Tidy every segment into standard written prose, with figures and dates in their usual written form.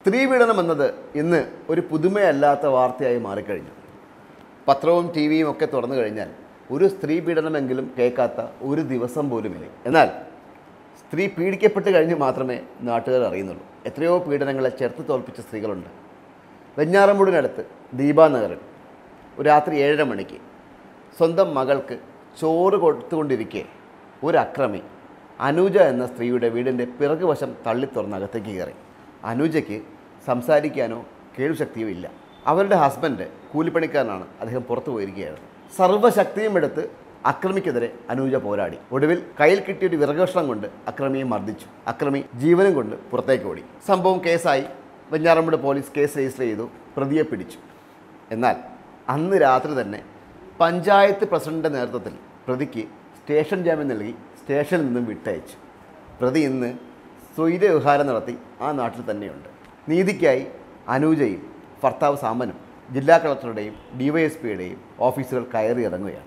സ്ത്രീപീഡനം എന്നത് ഇന്ന് ഒരു പുതുമയല്ലാത്ത വാർത്തയായി മാറിക്കഴിഞ്ഞു. പത്രവും ടി വിയും ഒക്കെ തുറന്നു കഴിഞ്ഞാൽ ഒരു സ്ത്രീ പീഡനമെങ്കിലും കേൾക്കാത്ത ഒരു ദിവസം പോലുമില്ല. എന്നാൽ സ്ത്രീ പീഡിക്കപ്പെട്ട് കഴിഞ്ഞ് മാത്രമേ നാട്ടുകാർ അറിയുന്നുള്ളൂ. എത്രയോ പീഡനങ്ങളെ ചെറുത്ത് തോൽപ്പിച്ച സ്ത്രീകളുണ്ട്. വെഞ്ഞാറമൂടിനടുത്ത് ദീപാനഗറിൽ രാത്രി 7:30 മണിക്ക് സ്വന്തം മകൾക്ക് ചോറ് കൊടുത്തുകൊണ്ടിരിക്കെ ഒരു അക്രമി അനൂജ എന്ന സ്ത്രീയുടെ വീടിൻ്റെ പിറകുവശം തള്ളിത്തുറന്ന് അകത്തേക്ക് കയറി. അനൂജയ്ക്ക് സംസാരിക്കാനോ കേൾവിശക്തിയോ ഇല്ല. അവരുടെ ഹസ്ബൻഡ് കൂലിപ്പണിക്കാരനാണ്. അദ്ദേഹം പുറത്തു പോയിരിക്കുകയായിരുന്നു. സർവ്വശക്തിയും എടുത്ത് അക്രമിക്കെതിരെ അനൂജ പോരാടി. ഒടുവിൽ കയ്യിൽ കിട്ടിയൊരു വിറകഷ്ണം കൊണ്ട് അക്രമിയെ മർദ്ദിച്ചു. അക്രമി ജീവനും കൊണ്ട് പുറത്തേക്ക് ഓടി. സംഭവം കേസായി. വെഞ്ഞാറമൂട് പോലീസ് കേസ് രജിസ്റ്റർ ചെയ്തു. പ്രതിയെ പിടിച്ചു. എന്നാൽ അന്ന് രാത്രി തന്നെ പഞ്ചായത്ത് പ്രസിഡന്റിൻ്റെ നേതൃത്വത്തിൽ പ്രതിക്ക് സ്റ്റേഷൻ ജാമ്യം നൽകി സ്റ്റേഷനിൽ നിന്നും വിട്ടയച്ചു. പ്രതി ഇന്ന് സ്വൈരവിഹാരം നടത്തി ആ നാട്ടിൽ തന്നെയുണ്ട്. നീതിക്കായി അനൂജയും ഭർത്താവ് സാമനും ജില്ലാ കളക്ടറുടെയും ഡിവൈഎസ്പിയുടെയും ഓഫീസുകൾ കയറി ഇറങ്ങുകയാണ്.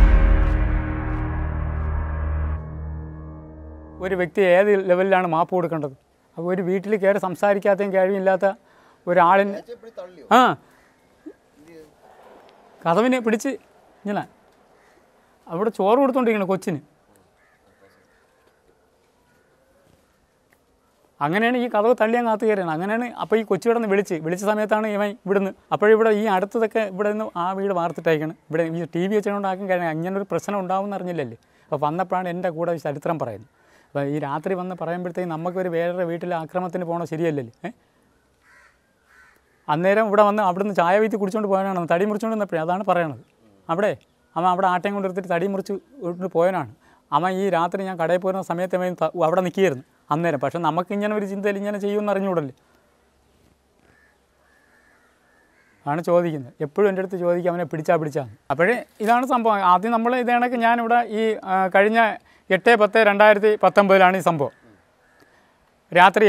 ഒരു വ്യക്തി ഏത് ലെവലിലാണ് മാപ്പ് കൊടുക്കേണ്ടത്? അപ്പോൾ ഒരു വീട്ടിൽ കയറി സംസാരിക്കാത്തയും കഴിവില്ലാത്ത ഒരാളിന് കഥവിനെ പിടിച്ച് ഇങ്ങനെ അവിടെ ചോറ് കൊടുത്തോണ്ടിരിക്കണം കൊച്ചിന്. അങ്ങനെയാണ് ഈ കഥവ് തള്ളി അങ്ങ് കാത്തു കയറിയാണ്. അങ്ങനെയാണ് അപ്പോൾ ഈ കൊച്ചു ഇവിടെ നിന്ന് വിളിച്ച സമയത്താണ് ഇവൻ ഇവിടുന്ന്. അപ്പോഴിവിടെ ഈ അടുത്തതൊക്കെ ഇവിടെ നിന്ന് ആ വീട് വാർത്തിട്ടയക്കണം. ഇവിടെ ഈ ടി വി വെച്ചുകൊണ്ടാക്കാൻ കഴിഞ്ഞാൽ അങ്ങനൊരു പ്രശ്നം ഉണ്ടാവും അറിഞ്ഞില്ലല്ലേ. അപ്പോൾ വന്നപ്പോഴാണ് എൻ്റെ കൂടെ ചരിത്രം പറയുന്നത്. അപ്പോൾ ഈ രാത്രി വന്ന് പറയുമ്പോഴത്തേക്കും നമുക്കൊരു വേറെ വീട്ടിൽ ആക്രമണത്തിന് പോകണോ ശരിയല്ലല്ലേ. അന്നേരം ഇവിടെ വന്ന് അവിടുന്ന് ചായ വീത്തി കുടിച്ചുകൊണ്ട് പോകാനാണ്, തടി മുറിച്ചുകൊണ്ട് വന്നപ്പോഴേ അതാണ് പറയണത്. അവിടെ ആട്ടയും കൊണ്ടെടുത്തിട്ട് തടി മുറിച്ച് കൊണ്ട് പോയനാണ്. അവൻ ഈ രാത്രി ഞാൻ കടയിൽ പോരുന്ന സമയത്ത് അവൻ അവിടെ നിൽക്കുകയായിരുന്നു അന്നേരം. പക്ഷെ നമുക്കിങ്ങനെ ഒരു ചിന്തയിൽ ഇങ്ങനെ ചെയ്യുമെന്ന് അറിഞ്ഞുകൂടല്ലേ. ആണ് ചോദിക്കുന്നത്. എപ്പോഴും എൻ്റെ അടുത്ത് ചോദിക്കുക അവനെ പിടിച്ചാന്ന്. അപ്പോഴേ ഇതാണ് സംഭവം. ആദ്യം നമ്മൾ ഇതേണക്ക് ഞാനിവിടെ ഈ കഴിഞ്ഞ 8/10/2019 ഈ സംഭവം. രാത്രി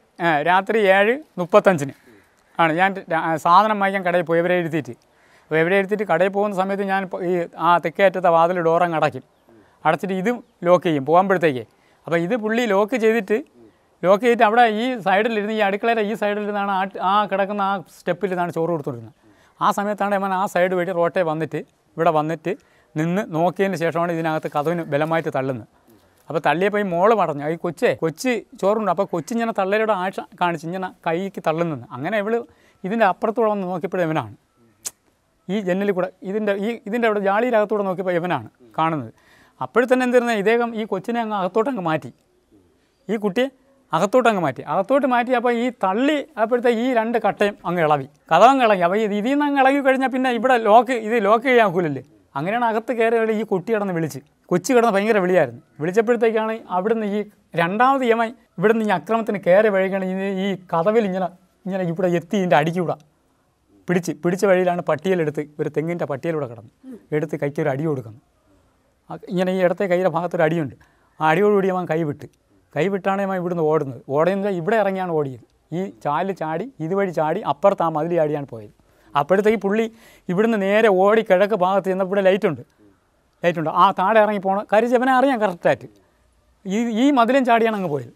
7:35 ആണ് ഞാൻ സാധനം വാങ്ങിക്കാൻ കടയിൽ പോയി. ഇവരെ എഴുത്തിയിട്ട് കടയിൽ പോകുന്ന സമയത്ത് ഞാൻ ഈ തെക്കേറ്റത്തെ വാതിൽ ഡോറങ്ങ് അടച്ചിട്ട് ഇതും ലോക്ക് ചെയ്യും പോകുമ്പോഴത്തേക്ക്. അപ്പോൾ ഇത് പുള്ളി ലോക്ക് ചെയ്തിട്ട് അവിടെ ഈ സൈഡിലിരുന്ന് ഈ അടുക്കളയുടെ ഈ സൈഡിലിരുന്നാണ് ആ കിടക്കുന്ന ആ സ്റ്റെപ്പിലിരുന്നാണ് ചോറ് കൊടുത്തുകൊണ്ടിരുന്നത്. ആ സമയത്താണ് അവൻ ആ സൈഡ് വഴി റോട്ടേ ഇവിടെ വന്നിട്ട് നിന്ന് നോക്കിയതിന് ശേഷമാണ് ഇതിനകത്ത് കഥവിന് ബലമായിട്ട് തള്ളുന്നത്. അപ്പോൾ തള്ളിയപ്പോൾ ഈ മോള് പറഞ്ഞു, ഈ കൊച്ച് ചോറുണ്ട്. അപ്പോൾ കൊച്ചിങ്ങനെ തള്ളയുടെ ആഴ്ച കാണിച്ച് ഇങ്ങനെ കൈക്ക് തള്ളുന്നത്. അങ്ങനെ ഇതിൻ്റെ അപ്പുറത്തൂടെ വന്ന് നോക്കിയപ്പോഴും ഇവനാണ് ഈ ജനലിൽ കൂടെ ഇതിൻ്റെ അവിടെ ജാളിയിലകത്തൂടെ നോക്കിയപ്പോൾ ഇവനാണ് കാണുന്നത്. അപ്പോഴത്തന്നെ എന്തിരുന്നത് ഇദ്ദേഹം ഈ കൊച്ചിനെ അങ്ങ് അകത്തോട്ടങ്ങ് മാറ്റി. ഈ കുട്ടിയെ അകത്തോട്ട് മാറ്റി. അപ്പോൾ ഈ തള്ളി അപ്പോഴത്തെ ഈ 2 കട്ടയും അങ്ങ് ഇളവി, കഥവങ്ങ് ഇളകി. അപ്പോൾ ഇതിൽ നിന്ന് അങ്ങ് ഇളകി കഴിഞ്ഞാൽ പിന്നെ ഇവിടെ ലോക്ക് ചെയ്യാൻ ഒക്കില്ലല്ലേ. അങ്ങനെയാണ് അകത്ത് കയറി ഈ കുട്ടി കിടന്ന് കൊച്ചു കിടന്ന് ഭയങ്കര വിളിയായിരുന്നു. വിളിച്ചപ്പോഴത്തേക്കാണ് അവിടുന്ന് ഈ രണ്ടാമത് യമൻ ഇവിടുന്ന് ഈ അക്രമത്തിന് കയറി വഴിക്കാണ് ഈ കഥവിൽ ഇങ്ങനെ ഇവിടെ എത്തി ഇതിൻ്റെ അടിക്കൂടെ പിടിച്ച വഴിയിലാണ് പട്ടിയിലെടുത്ത് ഒരു തെങ്ങിൻ്റെ പട്ടിയിലൂടെ എടുത്ത് കൈക്കൊരു അടി കൊടുക്കുന്നു. ഇങ്ങനെ ഈ ഇടത്തെ കൈയുടെ ഭാഗത്തൊരു അടിയുണ്ട്. ആ അടിയോടുകൂടി അവൻ കൈവിട്ടാണ് അവൻ ഇവിടുന്ന് ഓടുന്നത്. ഇവിടെ ഇറങ്ങിയാണ് ഓടിയത്. ഈ ചാടി ഇതുവഴി ചാടി അപ്പുറത്ത് ആ മതിൽ ചാടിയാണ് പോയത്. അപ്പോഴത്തേക്ക് പുള്ളി ഇവിടുന്ന് നേരെ ഓടി കിഴക്ക് ഭാഗത്ത് ചെന്നപ്പോൾ ഇവിടെ ലൈറ്റുണ്ട്. ആ താഴെ ഇറങ്ങി പോകണം കാര്യം അവനെ അറിയാം കറക്റ്റായിട്ട്. ഈ മതിലും ചാടിയാണ് അങ്ങ് പോയത്.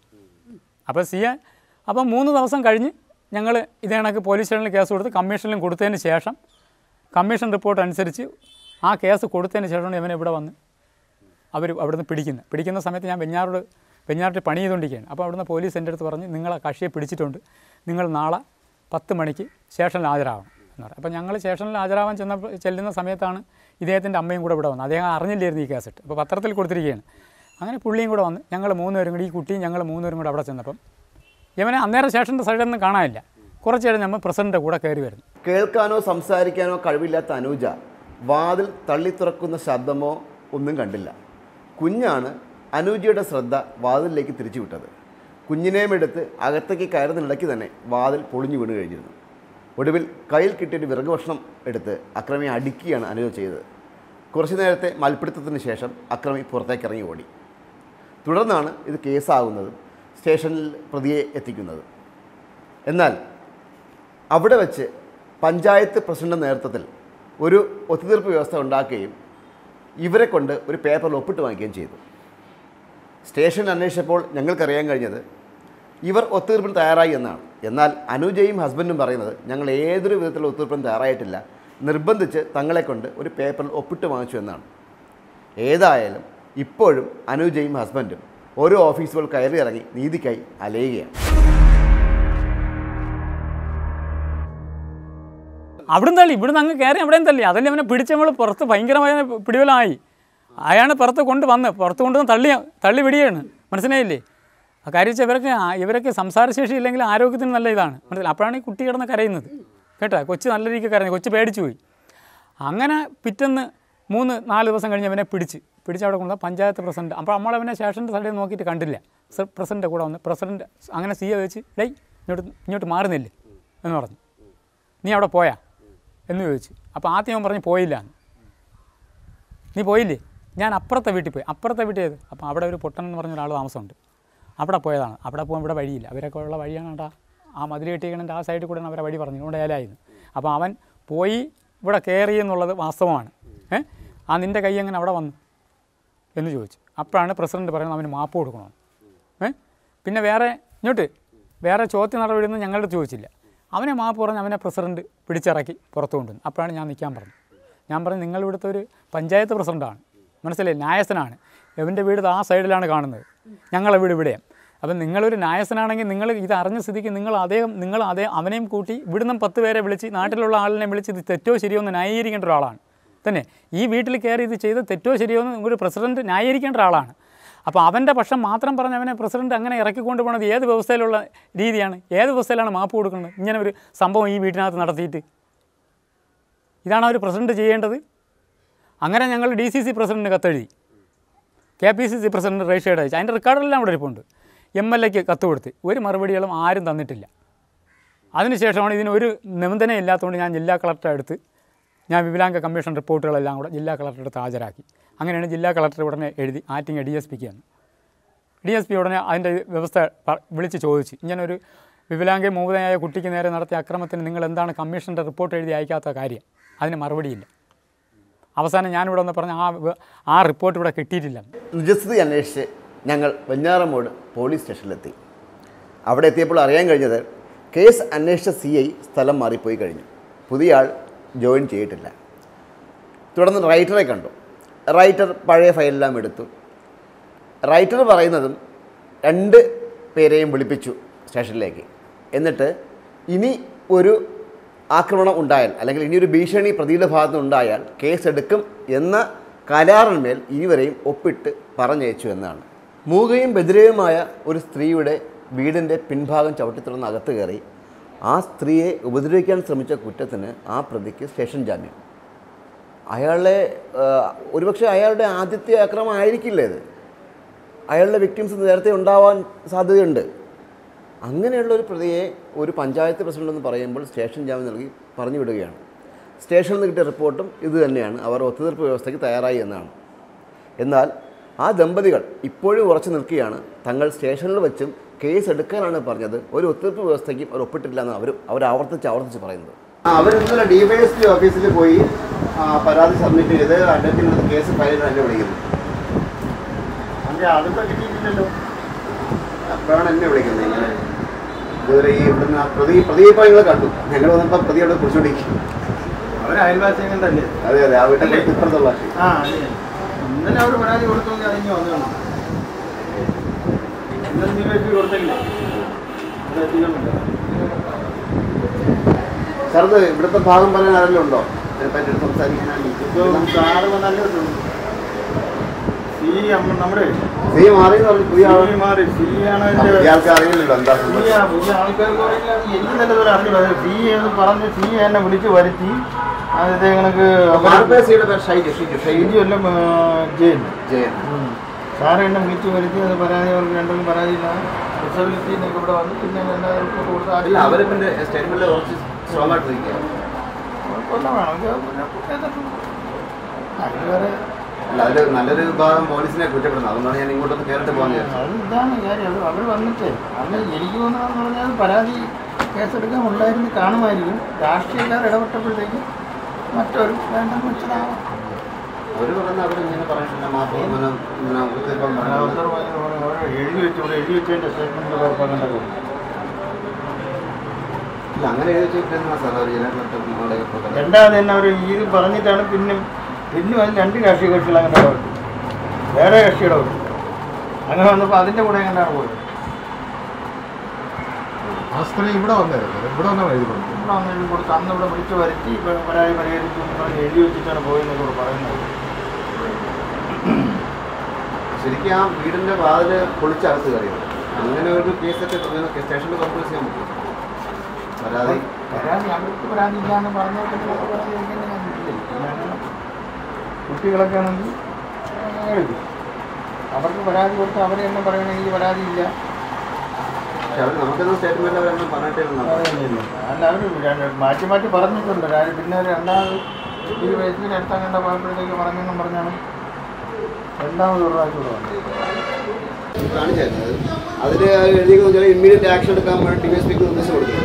അപ്പോൾ 3 ദിവസം കഴിഞ്ഞ് ഞങ്ങൾ ഇതേണക്ക് പോലീസ് സ്റ്റേഷനിൽ കേസ് കൊടുത്ത് കമ്മീഷനിലും കൊടുത്തതിന് ശേഷം കമ്മീഷൻ റിപ്പോർട്ട് അനുസരിച്ച് ആ കേസ് കൊടുത്തതിന് ശേഷമാണ് ഇവനെ ഇവിടെ വന്ന് അവിടുന്ന് പിടിക്കുന്ന സമയത്ത് ഞാൻ വെഞ്ഞാറിട്ട് പണി ചെയ്തുകൊണ്ടിരിക്കുകയാണ്. അപ്പോൾ അവിടുന്ന് പോലീസ് എൻ്റെ അടുത്ത് പറഞ്ഞ് നിങ്ങളെ കക്ഷിയെ പിടിച്ചിട്ടുണ്ട്, നിങ്ങൾ നാളെ 10 മണിക്ക് സ്റ്റേഷനിൽ ഹാജരാകണം എന്ന് പറയും. അപ്പോൾ ഞങ്ങൾ സ്റ്റേഷനിൽ ഹാജരാവാൻ ചെല്ലുന്ന സമയത്താണ് ഇദ്ദേഹത്തിൻ്റെ അമ്മയും കൂടെ ഇവിടെ വന്നത്. അദ്ദേഹം അറിഞ്ഞില്ലായിരുന്നു ഈ കേസിട്ട്. അപ്പോൾ പത്രത്തിൽ കൊടുത്തിരിക്കുകയാണ്. അങ്ങനെ പുള്ളിയും കൂടെ വന്ന് ഞങ്ങൾ 3 പേരും കൂടി ഈ കുട്ടിയും ഞങ്ങൾ 3 പേരും കൂടെ അവിടെ ചെന്നപ്പം ഇവനെ അന്നേരം സ്റ്റേഷൻ്റെ സൈഡിലൊന്നും കാണാനില്ല. കുറച്ച് നേരം നമ്മൾ പ്രസിഡൻ്റെ കൂടെ കയറി വരുന്നു. കേൾക്കാനോ സംസാരിക്കാനോ കഴിവില്ലാത്ത അനൂജ വാതിൽ തള്ളി തുറക്കുന്ന ശബ്ദമോ ഒന്നും കണ്ടില്ല. കുഞ്ഞാണ് അനൂജയുടെ ശ്രദ്ധ വാതിലിലേക്ക് തിരിച്ചുവിട്ടത്. കുഞ്ഞിനെയും എടുത്ത് അകത്തേക്ക് കയറുന്നതിനിടയ്ക്ക് തന്നെ വാതിൽ പൊളിഞ്ഞു വീണ് കഴിഞ്ഞിരുന്നു. ഒടുവിൽ കയ്യിൽ കിട്ടിയൊരു വിറകുഭക്ഷണം എടുത്ത് അക്രമിയെ അടിക്കുകയാണ് അനൂജ ചെയ്തത്. കുറച്ചു നേരത്തെ മൽപ്പിടുത്തത്തിന് ശേഷം അക്രമി പുറത്തേക്ക് ഇറങ്ങി ഓടി. തുടർന്നാണ് ഇത് കേസാകുന്നതും സ്റ്റേഷനിൽ പ്രതിയെ എത്തിക്കുന്നത്. എന്നാൽ അവിടെ വെച്ച് പഞ്ചായത്ത് പ്രസിഡന്റ് നേതൃത്വത്തിൽ ഒരു ഒത്തുതീർപ്പ് വ്യവസ്ഥ ഉണ്ടാക്കുകയും ഇവരെ കൊണ്ട് ഒരു പേപ്പറിൽ ഒപ്പിട്ട് വാങ്ങിക്കുകയും ചെയ്തു. സ്റ്റേഷനിൽ അന്വേഷിച്ചപ്പോൾ ഞങ്ങൾക്കറിയാൻ കഴിഞ്ഞത് ഇവർ ഒത്തുതീർപ്പിന് തയ്യാറായി എന്നാണ്. എന്നാൽ അനുജയും ഹസ്ബൻഡും പറയുന്നത് ഞങ്ങൾ ഏതൊരു വിധത്തിലുള്ള ഒത്തുതീർപ്പിനും തയ്യാറായിട്ടില്ല, നിർബന്ധിച്ച് തങ്ങളെ കൊണ്ട് ഒരു പേപ്പറിൽ ഒപ്പിട്ട് വാങ്ങിച്ചു എന്നാണ്. ഏതായാലും ഇപ്പോഴും അനുജയും ഹസ്ബൻഡും ഓരോ ഓഫീസുകൾ കയറി ഇറങ്ങി നീതിക്കായി അലയുകയാണ്. അവിടുന്ന് തള്ളി, ഇവിടുന്ന് അങ്ങ് കയറി അവിടെയും തള്ളി. അതല്ലേ അവനെ പിടിച്ച് നമ്മൾ പുറത്ത് ഭയങ്കരമായ പിടിവലായി. അയാൾ പുറത്ത് കൊണ്ടുവന്ന് തള്ളി പിടിയാണ്. മനസ്സിലായില്ലേ? ആ കാര്യം വെച്ചാൽ ഇവരൊക്കെ സംസാരശേഷി ഇല്ലെങ്കിൽ ആരോഗ്യത്തിന് നല്ല ഇതാണ്. മനസ്സിലായി? അപ്പോഴാണ് ഈ കുട്ടി കിടന്ന് കരയുന്നത്. കേട്ടോ, കൊച്ച് നല്ല രീതിക്ക് കരയുന്നത്. കൊച്ച് പേടിച്ചു പോയി. അങ്ങനെ പിറ്റേന്ന് 3-4 ദിവസം കഴിഞ്ഞ് അവനെ പിടിച്ച് അവിടെ കൊണ്ടുവന്ന പഞ്ചായത്ത് പ്രസിഡന്റ്. അപ്പോൾ നമ്മളവനെ സ്റ്റേഷൻ്റെ സൈഡിൽ നോക്കിയിട്ട് കണ്ടില്ല. പ്രസിഡൻ്റെ കൂടെ വന്ന് പ്രസിഡന്റ് അങ്ങനെ സിയെ വെച്ച് ഇങ്ങോട്ട് മാറുന്നില്ലേ എന്ന് പറഞ്ഞു. നീ അവിടെ പോയാ എന്ന് ചോദിച്ചു. അപ്പോൾ ആദ്യം അവൻ പറഞ്ഞ് പോയില്ല. നീ പോയില്ലേ? ഞാൻ അപ്പുറത്തെ വീട്ടിൽ പോയി. അപ്പുറത്തെ വീട്ടിൽ ചെയ്ത് അപ്പോൾ അവിടെ ഒരു പൊട്ടൻ എന്ന് പറഞ്ഞ ഒരാൾ താമസമുണ്ട്. അവിടെ പോയതാണ്. അവിടെ പോകാൻ ഇവിടെ വഴിയില്ല. അവരൊക്കെ ഉള്ള വഴിയാണ് കേട്ടോ. ആ മതിൽ കെട്ടിക്കണൻ്റെ ആ സൈഡിൽ കൂടെയാണ് അവരെ വഴി പറഞ്ഞു. ഇവിടെ ഏലായിരുന്നു. അപ്പോൾ അവൻ പോയി ഇവിടെ കയറി എന്നുള്ളത് വാസ്തവമാണ്. ആ നിൻ്റെ കൈ എങ്ങനെ അവിടെ വന്നു എന്ന് ചോദിച്ചു. അപ്പോഴാണ് പ്രസിഡന്റ് പറയുന്നത് അവന് മാപ്പ് കൊടുക്കണമെന്ന്. പിന്നെ വേറെ ചോദ്യ നടപടിയൊന്നും ഞങ്ങളുടെ ചോദിച്ചില്ല. അവനെ മാപ്പ് പറഞ്ഞ് അവനെ പ്രസിഡന്റ് പിടിച്ചിറക്കി പുറത്തു കൊണ്ടുവന്നു. അപ്പോഴാണ് ഞാൻ നിൽക്കാൻ പറഞ്ഞത്. ഞാൻ പറഞ്ഞു നിങ്ങൾ ഇവിടുത്തെ ഒരു പഞ്ചായത്ത് പ്രസിഡൻ്റാണ്, മനസ്സിലായി, ന്യായസ്ഥനാണ്. ഇവൻ്റെ വീട് ആ സൈഡിലാണ് കാണുന്നത്, ഞങ്ങളെ വീട് ഇവിടെയാണ്. അപ്പം നിങ്ങളൊരു ന്യായസ്ഥനാണെങ്കിൽ നിങ്ങൾ ഇത് അറിഞ്ഞ സ്ഥിതിക്ക് നിങ്ങൾ അവനെയും കൂട്ടി ഇവിടുന്ന് 10 പേരെ വിളിച്ച് നാട്ടിലുള്ള ആളിനെ വിളിച്ച് ഇത് തെറ്റോ ശരിയോ എന്ന് ന്യായീകരിക്കേണ്ട ഒരാളാണ് തന്നെ. ഈ വീട്ടിൽ കയറി ഇത് ചെയ്ത് തെറ്റോ ശരിയോ എന്ന് ഒരു പ്രസിഡന്റ് ന്യായീകരിക്കേണ്ട ഒരാളാണ്. അപ്പോൾ അവൻ്റെ പക്ഷം മാത്രം പറഞ്ഞ് അവനെ പ്രസിഡന്റ് അങ്ങനെ ഇറക്കിക്കൊണ്ട് പോകുന്നത് ഏത് വ്യവസ്ഥയിലുള്ള രീതിയാണ്? ഏത് വ്യവസ്ഥയിലാണ് മാപ്പ് കൊടുക്കുന്നത്? ഇങ്ങനെ ഒരു സംഭവം ഈ വീട്ടിനകത്ത് നടത്തിയിട്ട് ഇതാണ് അവർ പ്രസിഡന്റ് ചെയ്യേണ്ടത്. അങ്ങനെ ഞങ്ങൾ DCC പ്രസിഡന്റിന് കത്തെഴുതി, KPCC പ്രസിഡന്റ് രജിസ്റ്റേർഡ് അയച്ചു. അതിൻ്റെ റെക്കോർഡെല്ലാം ഇവിടെ ഇരിപ്പുണ്ട്. MLAക്ക് കത്ത് കൊടുത്ത് ഒരു മറുപടികളും ആരും തന്നിട്ടില്ല. അതിനുശേഷമാണ് ഇതിനൊരു നിബന്ധന ഇല്ലാത്തതുകൊണ്ട് ഞാൻ ജില്ലാ കളക്ടറെ അടുത്ത് ഞാൻ വികലാംഗ കമ്മീഷൻ റിപ്പോർട്ടുകളെല്ലാം കൂടെ ജില്ലാ കളക്ടറെ അടുത്ത് ഹാജരാക്കി. അങ്ങനെയാണ് ജില്ലാ കളക്ടർ ഉടനെ എഴുതി ആറ്റിങ്ങ DSPക്ക് വന്നു. DSP ഉടനെ അതിൻ്റെ വ്യവസ്ഥ വിളിച്ച് ചോദിച്ചു, ഇങ്ങനൊരു വികലാംഗ മൂകതയായ കുട്ടിക്ക് നേരെ നടത്തിയ അക്രമത്തിന് നിങ്ങൾ എന്താണ് കമ്മീഷൻ്റെ റിപ്പോർട്ട് എഴുതി അയക്കാത്ത കാര്യം? അതിന് മറുപടിയില്ല. അവസാനം ഞാനിവിടെ ഒന്ന് പറഞ്ഞ ആ റിപ്പോർട്ട് ഇവിടെ കിട്ടിയിട്ടില്ല. നിജസ്ഥിതി അന്വേഷിച്ച് ഞങ്ങൾ വെഞ്ഞാറമൂട് പോലീസ് സ്റ്റേഷനിലെത്തി. അവിടെ എത്തിയപ്പോൾ അറിയാൻ കഴിഞ്ഞത് കേസ് അന്വേഷിച്ച CI സ്ഥലം മാറിപ്പോയി കഴിഞ്ഞു. പുതിയ ആൾ ജോയിൻ ചെയ്തിട്ടില്ല. തുടർന്ന് റൈറ്ററെ കണ്ടു. റൈറ്റർ പഴയ ഫയലെല്ലാം എടുത്തു. റൈറ്റർ പറയുന്നതും 2 പേരെയും വിളിപ്പിച്ചു സ്റ്റേഷനിലേക്ക്. എന്നിട്ട് ഇനി ഒരു ആക്രമണം ഉണ്ടായാൽ അല്ലെങ്കിൽ ഇനിയൊരു ഭീഷണി പ്രതിയുടെ ഭാഗത്ത് ഉണ്ടായാൽ കേസെടുക്കും എന്ന കരാറിന്മേൽ ഇരുവരെയും ഒപ്പിട്ട് പറഞ്ഞയച്ചു എന്നാണ്. മൂകയും ബധിരയുമായ ഒരു സ്ത്രീയുടെ വീടിൻ്റെ പിൻഭാഗം ചവിട്ടിത്തുറന്ന് അകത്ത് കയറി ആ സ്ത്രീയെ ഉപദ്രവിക്കാൻ ശ്രമിച്ച കുറ്റത്തിന് ആ പ്രതിക്ക് സ്റ്റേഷൻ ജാമ്യം. ഒരുപക്ഷെ അയാളുടെ ആദ്യത്തെ ആക്രമണം ആയിരിക്കില്ല ഇത്. അയാളുടെ വിക്ടിംസ് നേരത്തെ ഉണ്ടാവാൻ സാധ്യതയുണ്ട്. അങ്ങനെയുള്ളൊരു പ്രതിയെ ഒരു പഞ്ചായത്ത് പ്രസിഡന്റ് എന്ന് പറയുമ്പോൾ സ്റ്റേഷൻ ജാമ്യം നൽകി പറഞ്ഞു വിടുകയാണ്. സ്റ്റേഷനിൽ നിന്ന് കിട്ടിയ റിപ്പോർട്ടും ഇത് തന്നെയാണ്, അവർ ഒത്തുതീർപ്പ് വ്യവസ്ഥയ്ക്ക് തയ്യാറായി എന്നാണ്. എന്നാൽ ആ ദമ്പതികൾ ഇപ്പോഴും ഉറച്ചു നിൽക്കുകയാണ്. തങ്ങൾ സ്റ്റേഷനിൽ വെച്ചും കേസ് എടുക്കാനാണ് പറഞ്ഞത്, ഒരു ഒത്തുതീർപ്പ് വ്യവസ്ഥയ്ക്കും അവർ ഒപ്പിട്ടില്ല എന്ന് അവർ ആവർത്തിച്ച് പറയുന്നത്. അവർ ഇന്നലെ DYSP ഓഫീസിൽ പോയി പരാതി സബ്മിറ്റ് ചെയ്ത് അദ്ദേഹത്തിന് കേസ് ഫയൽ തന്നെ വിളിക്കുന്നു. അപ്പോഴാണ് എന്നെ വിളിക്കുന്നത്. ഇങ്ങനെ ഇതുവരെ ഈ ഇവിടുന്ന് പ്രതിയിപ്പോൾ ഞങ്ങൾ കണ്ടു. ഞങ്ങൾ വന്നപ്പോൾ പ്രതിയോട് കുറിച്ചുകൊണ്ടിരിക്കും. അവർ അയൽവാസികളല്ലേ? അതെ ആ വീട്ടിലെ ഇപ്പുറത്തുള്ള ഇന്നലെ അവർ പരാതി കൊടുത്തോങ്കിൽ അതിന് വന്നു. കൊടുത്തില്ലേ? സാറത് ഇവിടുത്തെ ഭാഗം പറയാൻ ആരെങ്കിലും ഉണ്ടോ ഇതിനെപ്പറ്റി സംസാരിക്കാൻ? സാറ് വന്നല്ലേ നമ്മുടെ സി മാറി പുതിയ മാറി സിയാണ് ഇയാൾക്ക് അറിയില്ലല്ലോ എന്താ പുതിയ ആൾക്കാർക്ക് എനിക്ക് നല്ലതുപോലെ അറിഞ്ഞില്ല. സി എന്ന് പറഞ്ഞ് സി എന്നെ വിളിച്ച് വരുത്തി. ആദ്യത്തെ കണക്ക് ഷൈജി എല്ലാം ജയൻ സാറ് എന്നെ വിളിച്ച് വരുത്തി. അത് പരാതി അവർക്ക് രണ്ടും പരാതിയില്ല. ഡിസബിലിറ്റി എന്നൊക്കെ ഇവിടെ വന്നു. പിന്നെ വേറെ നല്ലൊരു വിഭാഗം പോലീസിനെ കുറ്റപ്പെടുന്നത്. അതുകൊണ്ടാണ് ഞാൻ ഇങ്ങോട്ടൊന്ന് കേറിട്ട് പോകുന്നത്. അത് ഇതാണ് കാര്യം. അവർ വന്നിട്ട് അല്ല എനിക്ക് തോന്നുന്നതെന്ന് പറഞ്ഞാൽ പരാതി കേസെടുക്കാൻ ഉണ്ടായിരുന്നു കാണുമായിരിക്കും. രാഷ്ട്രീയക്കാർ ഇടപെട്ടപ്പോഴത്തേക്കും മറ്റൊരു വേണ്ടെന്ന് വെച്ചതാവാം. അവർ പറയുന്ന അവരിങ്ങനെ പറഞ്ഞിട്ടില്ല മാത്രം എഴുതി വെച്ചതിൻ്റെ സ്റ്റേറ്റ്മെൻറ്റ് ഉറപ്പാക്കേണ്ടത്. അങ്ങനെ എഴുതി വെച്ചിട്ടാണ് സാർ അവർ രണ്ടാമത് തന്നെ അവർ ഇത് പറഞ്ഞിട്ടാണ് പിന്നെ അതിൽ 2 രാഷ്ട്രീയ കക്ഷികൾ അങ്ങനെ പോയിട്ട് വേറെ കക്ഷിയുടെ പോയി അങ്ങനെ വന്നപ്പോൾ അതിൻ്റെ കൂടെ എങ്ങനെയാണ് പോയത്. ആ സ്ത്രീ ഇവിടെ വന്നായിരുന്നു, ഇവിടെ വന്നാൽ എഴുതി കൊടുത്തു. ഇവിടെ വന്ന് എഴുതി കൊടുത്ത് അന്ന് ഇവിടെ വിളിച്ച് വരുത്തി പരാതി പരിഹരിച്ചു എന്ന് പറഞ്ഞ് എഴുതി വെച്ചിട്ടാണ് പോയെന്നൊക്കെ പറയുന്നത്. ശരിക്കും ആ വീടിൻ്റെ വാതില് പൊളിച്ചകത്ത് കയറിയത് അങ്ങനെ ഒരു കേസൊക്കെ സ്റ്റേഷനിൽ കംപ്ലീറ്റ് ചെയ്യാൻ പറ്റും. പരാതി അവർക്ക് പരാതി ഇല്ലാന്ന് പറഞ്ഞിട്ട് കുട്ടികളൊക്കെ ആണെങ്കിൽ എഴുതി അവർക്ക് പരാതി കൊടുത്ത് അവർ തന്നെ പറയണമെങ്കിൽ പരാതി ഇല്ല. പക്ഷെ അവർ നമുക്കൊന്നും സ്റ്റേറ്റ്മെൻറ്റ് അവരൊന്നും പറഞ്ഞിട്ടേ അല്ല അവർ മാറ്റി പറഞ്ഞിട്ടുണ്ട്. പിന്നെ രണ്ടാമത് ഈ വയസ്സിൽ എടുത്താൽ കണ്ട പോയപ്പോഴത്തേക്ക് പറഞ്ഞെന്നും പറഞ്ഞാണ് രണ്ടാമത് ഒരു പ്രാവശ്യം കൂടെ വന്നത്. കാണിച്ചായിരുന്നു അതിൽ എഴുതിയെന്ന് വെച്ചാൽ ഇമ്മീഡിയറ്റ് ആക്ഷൻ എടുക്കാൻ വേണ്ടി DYSPക്ക് നിർദ്ദേശം കൊടുത്തു.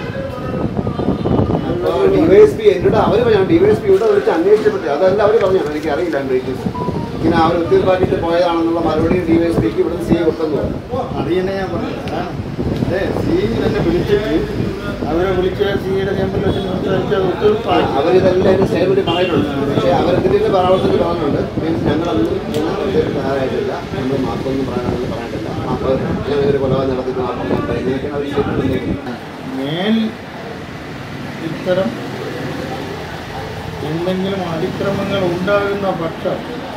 അപ്പോൾ DYSP എന്നോട് അവർ പറഞ്ഞു DYSP ഇവിടെ വിളിച്ച് അന്വേഷിച്ചപ്പോൾ അതല്ല അവർ പറഞ്ഞു എനിക്ക് അറിയില്ല ഇങ്ങനെ അവർ ഒത്തിരി പാർട്ടിയിട്ട് പോയതാണെന്നുള്ള മറുപടി DYSPക്ക് ഇവിടുന്ന് CA കൊടുത്തെന്ന് പറഞ്ഞു. അത് തന്നെ ഞാൻ പറഞ്ഞത്. അതെ CA തന്നെ വിളിച്ചിട്ട് അവരെ വിളിച്ച് CAയുടെ ക്യാമ്പിൽ വെച്ച് സംസാരിച്ചത് ഒത്തിരി അവരിതെല്ലാം എൻ്റെ സ്റ്റേറ്റ്മെൻറ്റ് പറഞ്ഞിട്ടുണ്ട്. പക്ഷേ അവരെന്തിൻ്റെ പരാമർശത്തിൽ പറഞ്ഞിട്ടുണ്ട് ഞങ്ങളൊന്നും തയ്യാറായിട്ടില്ല, നമ്മൾ മാപ്പൊന്നും പറഞ്ഞിട്ടില്ല, മാപ്പ് അങ്ങനെ ഒരു കൊലപാതകം നടത്തിയിട്ട് മാപ്പൊന്നും പറയുന്നതൊക്കെയാണ് അവർ സ്റ്റേറ്റ്മെൻറ്റ്. മേൽ ഇത്തരം എന്തെങ്കിലും അതിക്രമങ്ങൾ ഉണ്ടാകുന്ന പക്ഷം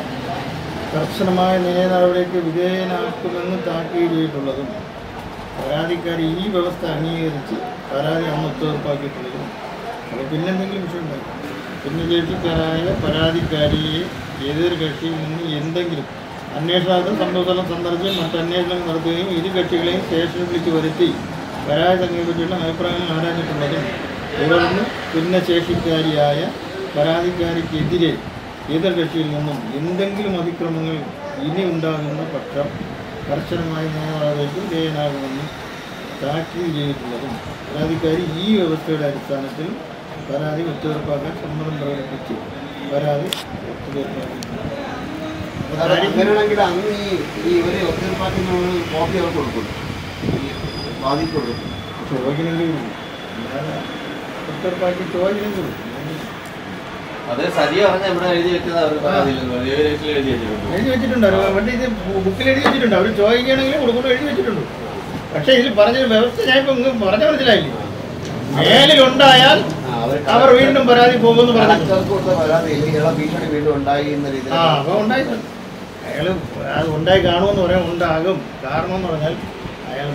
കർശനമായ നിയമ നടപടിക്ക് വിധേയനാക്കുമെന്ന് താക്കീത് ചെയ്തിട്ടുള്ളതും പരാതിക്കാരി ഈ വ്യവസ്ഥ അംഗീകരിച്ച് പരാതി അന്ന് ഒത്തുതീർപ്പാക്കിയിട്ടുള്ളതും അപ്പോൾ പിന്നെന്തെങ്കിലും വിഷയം ഉണ്ടായി ഭിന്നശേഷിക്കാരായ പരാതിക്കാരിയെ എതിർ കക്ഷിയിൽ നിന്ന് എന്തെങ്കിലും അന്വേഷണാർത്ഥം സംഭവസ്ഥലം സന്ദർശിച്ച് മറ്റ് അന്വേഷണങ്ങൾ നടത്തുകയും ഇരു കക്ഷികളെയും സ്റ്റേഷനിൽ വിളിച്ച് വരുത്തി പരാതി സംഘടനയെ പറ്റിയുള്ള അഭിപ്രായങ്ങൾ ആരാഞ്ഞിട്ടുള്ളതും തുടർന്ന് ഭിന്നശേഷിക്കാരിയായ പരാതിക്കാരിക്കെതിരെ എതിർ കക്ഷിയിൽ നിന്നും എന്തെങ്കിലും അതിക്രമങ്ങൾ ഇനി ഉണ്ടാകുന്ന പക്ഷം കർശനമായ നിയമനടപടിക്ക് വിധേയനാകുമെന്ന് താക്കീത് ചെയ്തിട്ടുള്ളതും പരാതിക്കാരി ഈ വ്യവസ്ഥയുടെ അടിസ്ഥാനത്തിൽ പരാതി ഒത്തുതീർപ്പാക്കാൻ സമ്മതം പ്രകടിപ്പിച്ച് പരാതി ഒത്തുതീർപ്പാക്കി. അങ്ങനെയാണെങ്കിൽ അന്ന് ഈ ഇവരെ ഒത്തുതീർപ്പാക്കുന്ന കോപ്പി അവർക്ക് കൊടുക്കും, ബാധിക്കുള്ളൂ. ചോദിക്കണമെങ്കിൽ ഒത്തുതീർപ്പാക്കി ചോദിക്കണമെങ്കിൽ അത് സരിയ പറഞ്ഞ ഇവിടെ എഴുതി വെച്ചത് അവർ എഴുതി വെച്ചിട്ടുണ്ട്. പക്ഷേ ഇത് ബുക്കിൽ എഴുതി വെച്ചിട്ടുണ്ട്. അവർ ചോദിക്കുകയാണെങ്കിലും കൊടുക്കുമ്പോൾ എഴുതി വെച്ചിട്ടുണ്ട്. പക്ഷേ ഇതിൽ പറഞ്ഞ വ്യവസ്ഥ ഞാനിപ്പോൾ പറഞ്ഞ മനസ്സിലായില്ലേ, മേലിലുണ്ടായാൽ അവർ വീണ്ടും പരാതി പോകുമെന്ന് പറഞ്ഞു. അപ്പോൾ ഉണ്ടായി അയാൾ അത് ഉണ്ടായി കാണുമെന്ന് പറയാൻ ഉണ്ടാകും. കാരണം എന്ന് പറഞ്ഞാൽ അയാൾ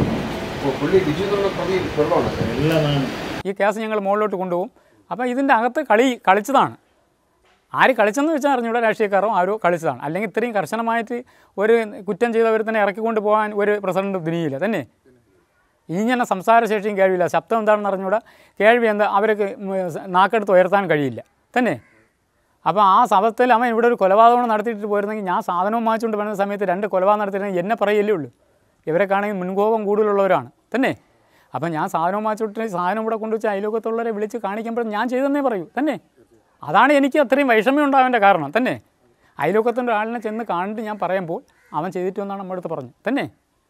എല്ലാമാണ്. ഈ കേസ് ഞങ്ങൾ മുകളിലോട്ട് കൊണ്ടുപോകും. അപ്പോൾ ഇതിൻ്റെ അകത്ത് കളിച്ചതാണ്. ആര് കളിച്ചെന്ന് വെച്ചാൽ അറിഞ്ഞൂടെ, രാഷ്ട്രീയക്കാരോ ആരോ കളിച്ചതാണ്. അല്ലെങ്കിൽ ഇത്രയും കർശനമായിട്ട് ഒരു കുറ്റം ചെയ്തവരെ തന്നെ ഇറക്കിക്കൊണ്ട് പോകാൻ ഒരു പ്രസിഡന്റ് തിരിയില്ല തന്നെ. ഇങ്ങനെ സംസാരശേഷിയും കേൾവിയില്ല, ശബ്ദം എന്താണെന്ന് അറിഞ്ഞൂടെ, കേൾവി എന്താ അവർക്ക് നാക്കെടുത്ത് ഉയർത്താൻ കഴിയില്ല തന്നെ. അപ്പോൾ ആ ശബ്ദത്തിൽ അവൻ ഇവിടെ ഒരു കൊലപാതകം നടത്തിയിട്ട് പോയിരുന്നെങ്കിൽ ഞാൻ സാധനവും വാങ്ങിച്ചുകൊണ്ട് വരുന്ന സമയത്ത് 2 കൊലപാതകം നടത്തിയിരുന്നെങ്കിൽ എന്നെ പറയല്ലേ ഉള്ളൂ. ഇവരെക്കാണെങ്കിൽ മുൻകോപം കൂടുതലുള്ളവരാണ് തന്നെ. അപ്പം ഞാൻ സാധനം വാങ്ങിച്ചിട്ട് സാധനം ഇവിടെ കൊണ്ടുവച്ച് അയലോകത്തുള്ളവരെ വിളിച്ച് കാണിക്കുമ്പോൾ ഞാൻ ചെയ്തെന്നേ പറയൂ തന്നെ. അതാണ് എനിക്ക് അത്രയും വിഷമം ഉണ്ടാവേണ്ട കാരണം തന്നെ. അയലോകത്തിൻ്റെ ആളിനെ ചെന്ന് കണ്ടിട്ട് ഞാൻ പറയുമ്പോൾ അവൻ ചെയ്തിട്ട് വന്നാണ് നമ്മുടെ അടുത്ത് പറഞ്ഞു തന്നെ.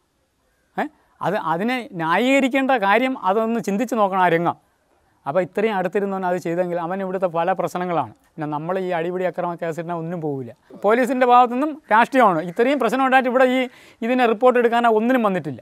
അതിനെ ന്യായീകരിക്കേണ്ട കാര്യം അതൊന്ന് ചിന്തിച്ച് നോക്കണം ആ രംഗം. അപ്പോൾ ഇത്രയും അടുത്തിരുന്നവൻ അത് ചെയ്തെങ്കിൽ അവൻ ഇവിടുത്തെ പല പ്രശ്നങ്ങളാണ്. പിന്നെ നമ്മൾ ഈ അടിപിടി അക്രമ കേസിന് ഒന്നും പോവില്ല. പോലീസിൻ്റെ ഭാഗത്തു നിന്നും രാഷ്ട്രീയമാണ്. ഇത്രയും പ്രശ്നം ഉണ്ടായിട്ട് ഇവിടെ ഇതിനെ റിപ്പോർട്ട് എടുക്കാനോ ഒന്നിനും വന്നിട്ടില്ല.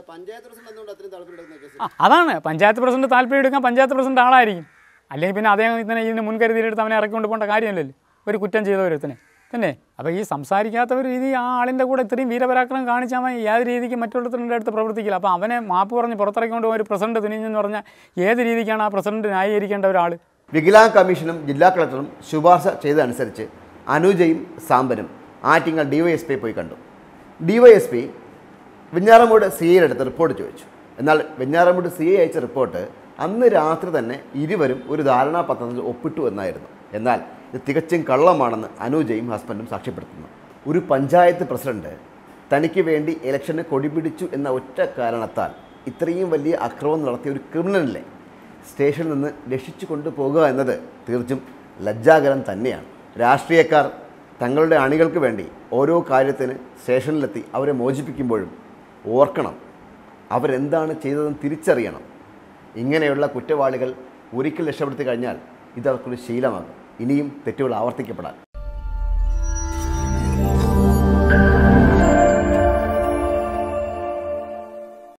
അതാണ് പഞ്ചായത്ത് പ്രസിഡന്റ് താല്പര്യം എടുക്കാൻ പഞ്ചായത്ത് പ്രസിഡന്റ് ആളായിരിക്കും. അല്ലെങ്കിൽ പിന്നെ അദ്ദേഹം ഇതിന് മുൻകരുതിയിലെടുത്ത് അവനെ ഇറക്കിക്കൊണ്ട് പോകേണ്ട കാര്യമല്ലല്ലോ ഒരു കുറ്റം ചെയ്തവരത്തിനെ തന്നെ. അപ്പോൾ ഈ സംസാരിക്കാത്ത ഒരു രീതി ആ ആളിൻ്റെ കൂടെ ഇത്രയും വീരപരാക്രമം കാണിച്ചാൽ അവൻ ഏത് രീതിക്ക് മറ്റുള്ളവരുടെ അടുത്ത് പ്രവർത്തിക്കില്ല. അപ്പോൾ അവനെ മാപ്പ് പറഞ്ഞ് പുറത്തിറക്കിക്കൊണ്ട് ഒരു പ്രസിഡന്റ് തുനിഞ്ഞെന്ന് പറഞ്ഞാൽ ഏത് രീതിക്കാണ് ആ പ്രസിഡന്റ് ന്യായീകരിക്കേണ്ട ഒരാൾ. വികലാംഗ് കമ്മീഷനും ജില്ലാ കളക്ടറും ശുപാർശ ചെയ്തതനുസരിച്ച് അനുജയും സാമ്പനും ആറ്റിങ്ങൽ DYSP പോയി കണ്ടു. DYSP വെഞ്ഞാറമൂട് CAയുടെ അടുത്ത് റിപ്പോർട്ട് ചോദിച്ചു. എന്നാൽ വെഞ്ഞാറമൂട് CA അയച്ച റിപ്പോർട്ട് അന്ന് രാത്രി തന്നെ ഇരുവരും ഒരു ധാരണാപത്രത്തിൽ ഒപ്പിട്ടു എന്നായിരുന്നു. എന്നാൽ ഇത് തികച്ചും കള്ളമാണെന്ന് അനുജയും ഹസ്ബൻഡും സാക്ഷ്യപ്പെടുത്തുന്നു. ഒരു പഞ്ചായത്ത് പ്രസിഡന്റ് തനിക്ക് വേണ്ടി ഇലക്ഷന് കൊടിപിടിച്ചു എന്ന ഒറ്റ കാരണത്താൽ ഇത്രയും വലിയ അക്രമം നടത്തിയ ഒരു ക്രിമിനലിനെ സ്റ്റേഷനിൽ നിന്ന് രക്ഷിച്ചു കൊണ്ടുപോകുക എന്നത് തീർച്ചും ലജ്ജാകരം തന്നെയാണ്. രാഷ്ട്രീയക്കാർ തങ്ങളുടെ അണികൾക്ക് വേണ്ടി ഓരോ കാര്യത്തിന് സ്റ്റേഷനിലെത്തി അവരെ മോചിപ്പിക്കുമ്പോഴും ഓർക്കണം, അവരെന്താണ് ചെയ്തതെന്ന് തിരിച്ചറിയണം. ഇങ്ങനെയുള്ള കുറ്റവാളികൾ ഒരിക്കൽ രക്ഷപ്പെടുത്തി കഴിഞ്ഞാൽ ഇതവർക്കൊരു ശീലമാകും, ഇനിയും തെറ്റുകൾ ആവർത്തിക്കപ്പെടാൻ.